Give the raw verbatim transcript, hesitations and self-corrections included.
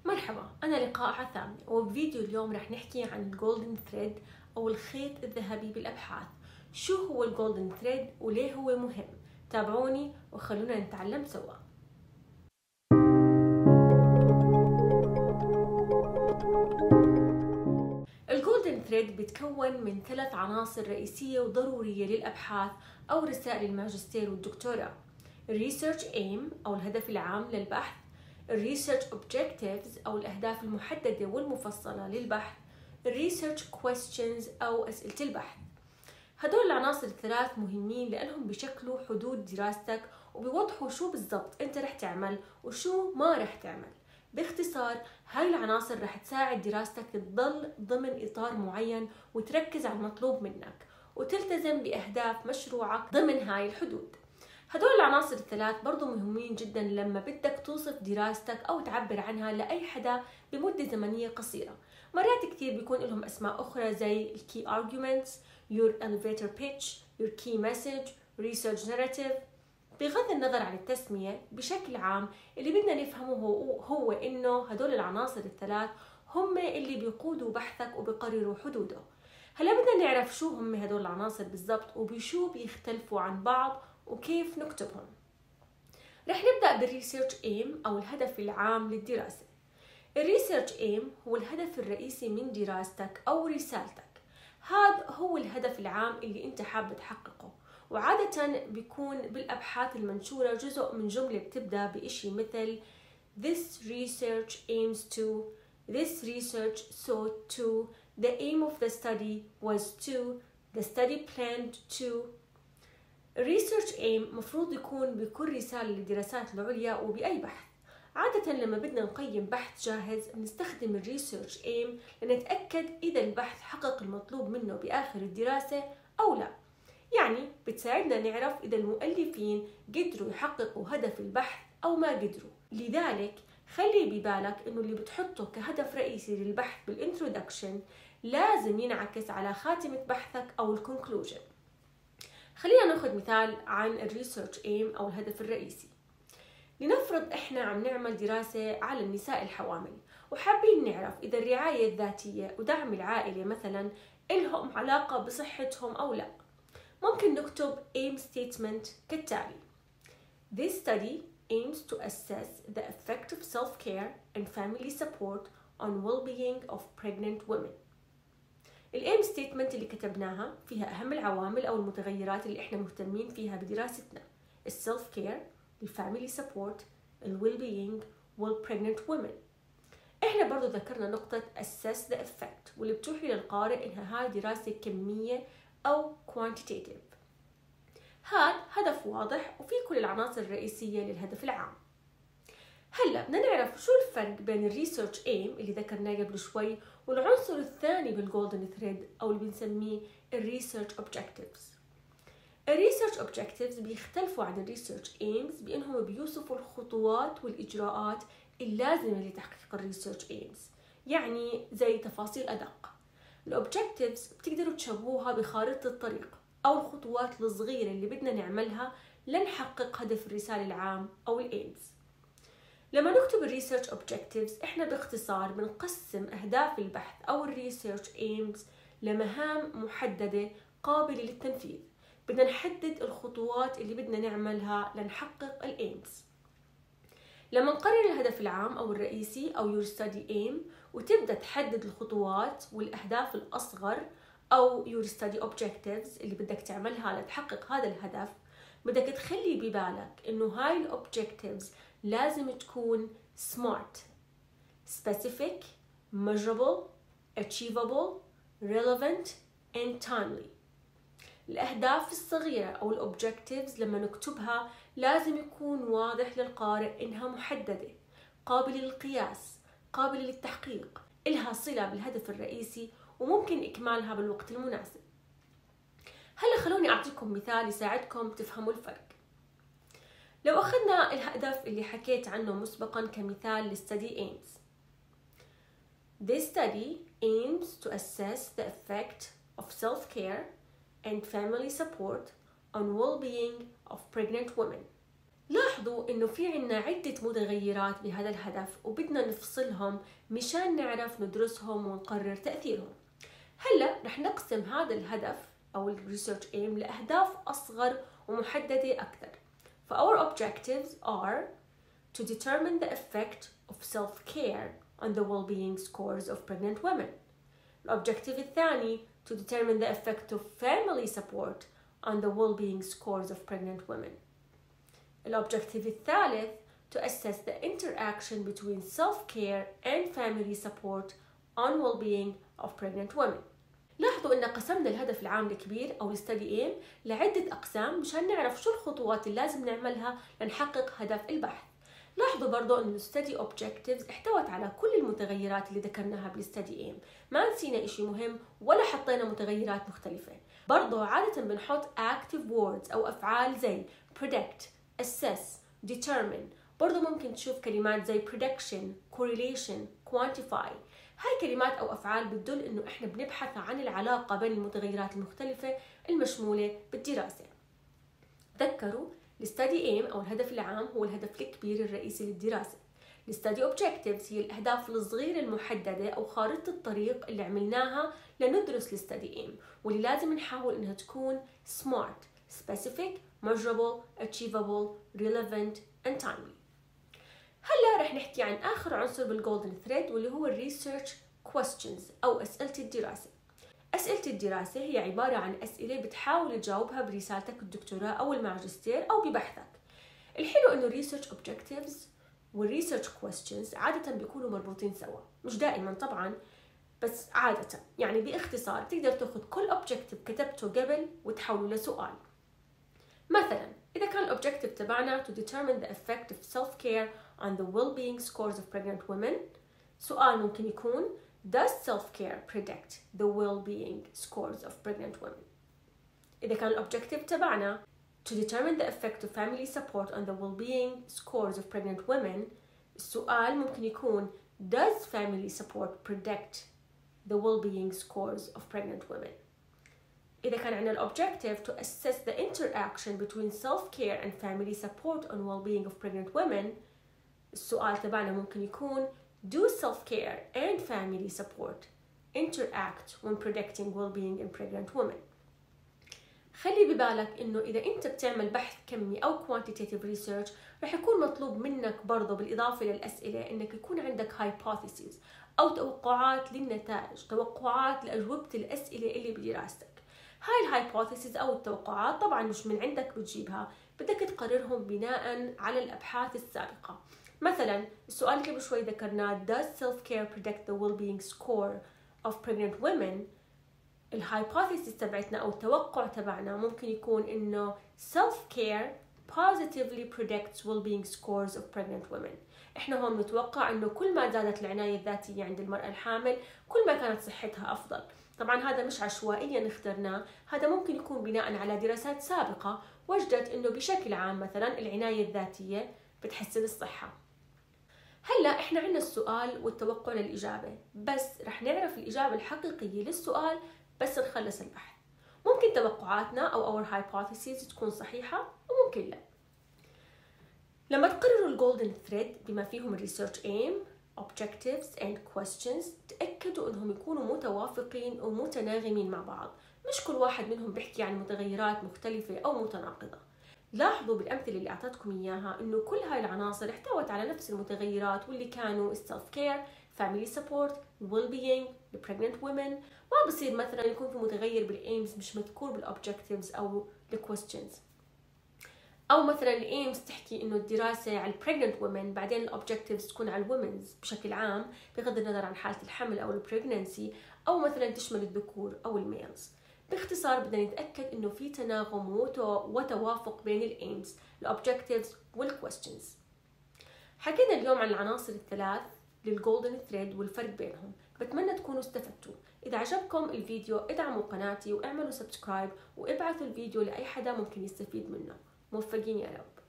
مرحبا، أنا لقاء عثامي، وبفيديو اليوم رح نحكي عن الجولدن ثريد أو الخيط الذهبي بالأبحاث. شو هو الجولدن ثريد وليه هو مهم؟ تابعوني وخلونا نتعلم سوا. الجولدن ثريد بيتكون من ثلاث عناصر رئيسية وضرورية للأبحاث أو رسائل الماجستير والدكتوراه: الريسيرش ايم أو الهدف العام للبحث، الريسيرش اوبجكتيفز أو الأهداف المحددة والمفصلة للبحث، الريسيرش كويستشنز أو أسئلة البحث. هدول العناصر الثلاث مهمين لأنهم بيشكلوا حدود دراستك وبيوضحوا شو بالضبط أنت رح تعمل وشو ما رح تعمل. باختصار، هاي العناصر رح تساعد دراستك تضل ضمن إطار معين وتركز على المطلوب منك وتلتزم بأهداف مشروعك ضمن هاي الحدود. هدول العناصر الثلاث برضو مهمين جدا لما بدك توصف دراستك أو تعبر عنها لأي حدا بمدة زمنية قصيرة. مرات كتير بيكون لهم أسماء أخرى زي key arguments, your elevator pitch, your key message, research narrative. بغض النظر عن التسمية، بشكل عام اللي بدنا نفهمه هو, هو إنه هدول العناصر الثلاث هم اللي بيقودوا بحثك وبيقرروا حدوده. هلا بدنا نعرف شو هم هدول العناصر بالضبط وبشو بيختلفوا عن بعض وكيف نكتبهم. رح نبدأ بالريسيرش ايم أو الهدف العام للدراسة. الريسيرش ايم هو الهدف الرئيسي من دراستك أو رسالتك. هذا هو الهدف العام اللي انت حابب تحققه، وعادة بيكون بالأبحاث المنشورة جزء من جملة بتبدأ بإشي مثل This research aims to, this research sought to, the aim of the study was to, the study planned to. الريسيرش ايم مفروض يكون بكل رسالة للدراسات العليا وبأي بحث. عادة لما بدنا نقيم بحث جاهز بنستخدم الريسيرش ايم لنتأكد إذا البحث حقق المطلوب منه بآخر الدراسة أو لا. يعني بتساعدنا نعرف إذا المؤلفين قدروا يحققوا هدف البحث أو ما قدروا. لذلك خلي ببالك إنه اللي بتحطه كهدف رئيسي للبحث بالانترودكشن لازم ينعكس على خاتمة بحثك أو الكونكلوجن. خلينا ناخذ مثال عن الريسيرش ايم أو الهدف الرئيسي. لنفرض إحنا عم نعمل دراسة على النساء الحوامل وحابين نعرف إذا الرعاية الذاتية ودعم العائلة مثلا إلهم علاقة بصحتهم أو لا. ممكن نكتب aim statement كالتالي: This study aims to assess the effect of self-care and family support on well-being of pregnant women. الايم ستيتمنت اللي كتبناها فيها أهم العوامل أو المتغيرات اللي إحنا مهتمين فيها بدراستنا: السلف كير، الفاميلي سبورت، الويل بينج، والبريجننت وومن. إحنا برضو ذكرنا نقطة assess the effect واللي بتوحي للقارئ إنها هاي دراسة كمية أو quantitative. هاد هدف واضح وفي كل العناصر الرئيسية للهدف العام. هلا بدنا نعرف شو الفرق بين الريسيرش ايم اللي ذكرناه قبل شوي والعنصر الثاني بالجولدن ثريد او اللي بنسميه الريسيرش اوبجكتيفز. الريسيرش اوبجكتيفز بيختلفوا عن الريسيرش ايمز بانهم بيوصفوا الخطوات والاجراءات اللازمه لتحقيق الريسيرش ايمز، يعني زي تفاصيل ادق. الاوبجكتيفز بتقدروا تشبهوها بخارطه الطريق او الخطوات الصغيره اللي بدنا نعملها لنحقق هدف الرساله العام او الايمز. لما نكتب الريسيرش اوبجكتيفز احنا باختصار بنقسم اهداف البحث او الريسيرش ايمز لمهام محدده قابله للتنفيذ. بدنا نحدد الخطوات اللي بدنا نعملها لنحقق الايمز. لما نقرر الهدف العام او الرئيسي او your study aim وتبدا تحدد الخطوات والاهداف الاصغر او your study objectives اللي بدك تعملها لتحقق هذا الهدف، بدك تخلي ببالك انه هاي الاوبجكتيفز لازم تكون smart, specific, measurable, achievable, relevant and timely. الأهداف الصغيرة أو الأوبجكتيفز لما نكتبها لازم يكون واضح للقارئ إنها محددة، قابلة للقياس، قابلة للتحقيق، إلها صلة بالهدف الرئيسي وممكن إكمالها بالوقت المناسب. هلا خلوني أعطيكم مثال يساعدكم تفهموا الفرق. لو أخذنا الهدف اللي حكيت عنه مسبقا كمثال للstudy aims. This study aims to assess the effect of self-care and family support on well-being of pregnant women. لاحظوا إنه في عنا عدة متغيرات بهذا الهدف وبدنا نفصلهم مشان نعرف ندرسهم ونقرر تأثيرهم. هلأ رح نقسم هذا الهدف أو ال Research Aim لأهداف أصغر ومحددة أكثر. ف our objectives are to determine the effect of self-care on the well-being scores of pregnant women. الobjective الثاني to determine the effect of family support on the well-being scores of pregnant women. الobjective الثالث to assess the interaction between self-care and family support on well-being of pregnant women. لاحظوا إن قسمنا الهدف العام الكبير أو الستدي ايم لعدة أقسام مشان نعرف شو الخطوات اللي لازم نعملها لنحقق هدف البحث. لاحظوا برضو إن الستدي اوبجكتيفز احتوت على كل المتغيرات اللي ذكرناها بالستدي ايم، ما نسينا إشي مهم ولا حطينا متغيرات مختلفة. برضو عادة بنحط active words أو أفعال زي predict, assess, determine. برضو ممكن تشوف كلمات زي prediction, correlation, quantify. هاي كلمات أو أفعال بتدل إنه إحنا بنبحث عن العلاقة بين المتغيرات المختلفة المشمولة بالدراسة. تذكروا الستدي ايم أو الهدف العام هو الهدف الكبير الرئيسي للدراسة. الستدي اوبجكتيفز هي الأهداف الصغيرة المحددة أو خارطة الطريق اللي عملناها لندرس الستدي ايم، واللي لازم نحاول إنها تكون smart, specific, measurable, achievable, relevant and timely. هلا رح نحكي عن آخر عنصر بالجولدن ثريد واللي هو الريسيرش كويستشنز أو أسئلة الدراسة. أسئلة الدراسة هي عبارة عن أسئلة بتحاول تجاوبها برسالتك الدكتوراه أو الماجستير أو ببحثك. الحلو إنه الريسيرش أوبجكتيفز والريسيرش كويستشنز عادة بيكونوا مربوطين سوا، مش دائما طبعا بس عادة. يعني باختصار تقدر تاخذ كل أوبجكتيف كتبته قبل وتحوله لسؤال. مثلا إذا كان الأوبجكتيف تبعنا to determine the effect of self-care on the well-being scores of pregnant women، سؤال ممكن يكون does self-care predict the well-being scores of pregnant women. إذا كان الأوبجكتيف تبعنا to determine the effect of family support on the well-being scores of pregnant women، السؤال ممكن يكون does family support predict the well-being scores of pregnant women. إذا كان عندنا الأوبجكتيف to assess the interaction between self-care and family support on well-being of pregnant women، السؤال تبعنا ممكن يكون do self-care and family support interact when predicting well-being in pregnant women. خلي ببالك إنه إذا أنت بتعمل بحث كمي أو quantitative research رح يكون مطلوب منك برضه بالإضافة للأسئلة إنك يكون عندك hypotheses أو توقعات للنتائج، توقعات لأجوبة الأسئلة اللي بدراستك. هاي الهايبوثيسز أو التوقعات طبعا مش من عندك بتجيبها، بدك تقررهم بناء على الأبحاث السابقة. مثلا السؤال اللي قبل شوي ذكرناه does self-care predict the well-being score of pregnant women، الهايبوثيسز تبعتنا أو التوقع تبعنا ممكن يكون إنه self-care positively predicts well-being scores of pregnant women. إحنا هون نتوقع إنه كل ما زادت العناية الذاتية عند المرأة الحامل كل ما كانت صحتها أفضل. طبعا هذا مش عشوائيا اخترناه، هذا ممكن يكون بناء على دراسات سابقة وجدت إنه بشكل عام مثلا العناية الذاتية بتحسن الصحة. هلا إحنا عندنا السؤال والتوقع للإجابة، بس رح نعرف الإجابة الحقيقية للسؤال بس نخلص البحث. ممكن توقعاتنا أو our hypotheses تكون صحيحة وممكن لا. لما تقرروا الجولدن ثريد بما فيهم الريسيرش ايم objectives and questions تأكدوا إنهم يكونوا متوافقين ومتناغمين مع بعض، مش كل واحد منهم بيحكي عن متغيرات مختلفة أو متناقضة. لاحظوا بالأمثلة اللي أعطتكم إياها إنه كل هاي العناصر احتوت على نفس المتغيرات واللي كانوا السلف كير، family support، well-being، pregnant women. ما بصير مثلا يكون في متغير بالإيمز مش مذكور بالobjectives أو الquestions، أو مثلا الإيمز تحكي إنه الدراسة على pregnant women بعدين الobjectives تكون على women's بشكل عام بغض النظر عن حالة الحمل أو البريغنانسي، أو مثلا تشمل الذكور أو الميلز. باختصار بدنا نتأكد إنه في تناغم وتوافق بين الإيمز، الأوبجكتيفز والكويستشنز. حكينا اليوم عن العناصر الثلاث للجولدن ثريد والفرق بينهم، بتمنى تكونوا استفدتوا. إذا عجبكم الفيديو ادعموا قناتي واعملوا سبسكرايب وابعثوا الفيديو لأي حدا ممكن يستفيد منه. موفقين يا رب.